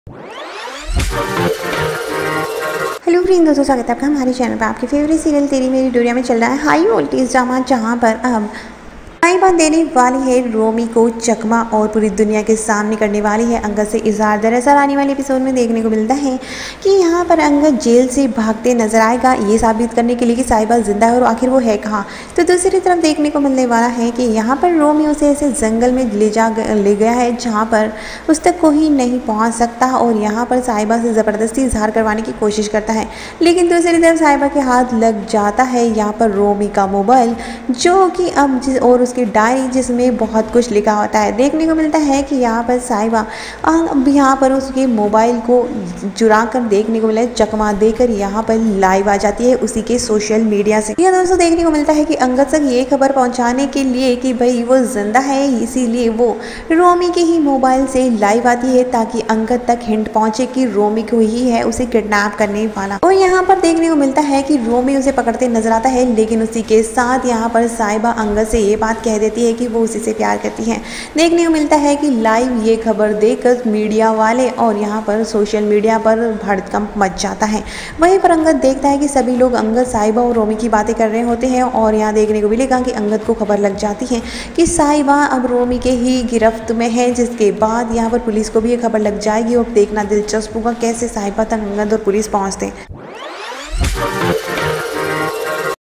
Hello friend, दोस्तों स्वागत है आपका हमारे चैनल पर। आपके फेवरेट सीरियल तेरी मेरी डोरिया में चल रहा है हाई वोल्टेज ड्रामा, जहां पर अब साहिबा देने वाली है रोमी को चकमा और पूरी दुनिया के सामने करने वाली है अंगद से इजहार। दरअसल आने वाले एपिसोड में देखने को मिलता है कि यहाँ पर अंगद जेल से भागते नजर आएगा, ये साबित करने के लिए कि साहिबा जिंदा है और आखिर वो है कहाँ। तो दूसरी तरफ देखने को मिलने वाला है कि यहाँ पर रोमी उसे ऐसे जंगल में ले गया है जहाँ पर उस तक कोई नहीं पहुँच सकता, और यहाँ पर साहिबा से ज़बरदस्ती इजहार करवाने की कोशिश करता है। लेकिन दूसरी तरफ साहिबा के हाथ लग जाता है यहाँ पर रोमी का मोबाइल, जो कि अब और उसकी डायरी जिसमें बहुत कुछ लिखा होता है। देखने को मिलता है कि यहाँ पर साहिबा अब यहाँ पर उसके मोबाइल को चुरा कर देखने को मिला है, चकमा देकर यहाँ पर लाइव आ जाती है उसी के सोशल मीडिया से। यह दोस्तों देखने को मिलता है कि अंगद तक ये खबर पहुँचाने के लिए कि भाई वो जिंदा है, इसीलिए वो रोमी के ही मोबाइल से लाइव आती है ताकि अंगद तक हिंट पहुँचे कि रोमी को ही है उसे किडनैप करने वाला। और यहाँ पर देखने को मिलता है कि रोमी उसे पकड़ते नजर आता है, लेकिन उसी के साथ यहाँ पर साहिबा अंगद से ये बात कह देती है कि वो उसी से प्यार करती है। देखने को मिलता है कि लाइव ये खबर देखकर मीडिया वाले और यहाँ पर सोशल मीडिया पर भड़कंप मच जाता है। वहीं पर अंगद देखता है कि सभी लोग अंगद, साहिबा और रोमी की बातें कर रहे होते हैं, और यहाँ देखने को मिलेगा कि अंगद को खबर लग जाती है कि साहिबा अब रोमी के ही गिरफ्त में है, जिसके बाद यहाँ पर पुलिस को भी ये खबर लग जाएगी। और देखना दिलचस्प होगा कैसे साहिबा तक अंगद और पुलिस पहुँचते हैं।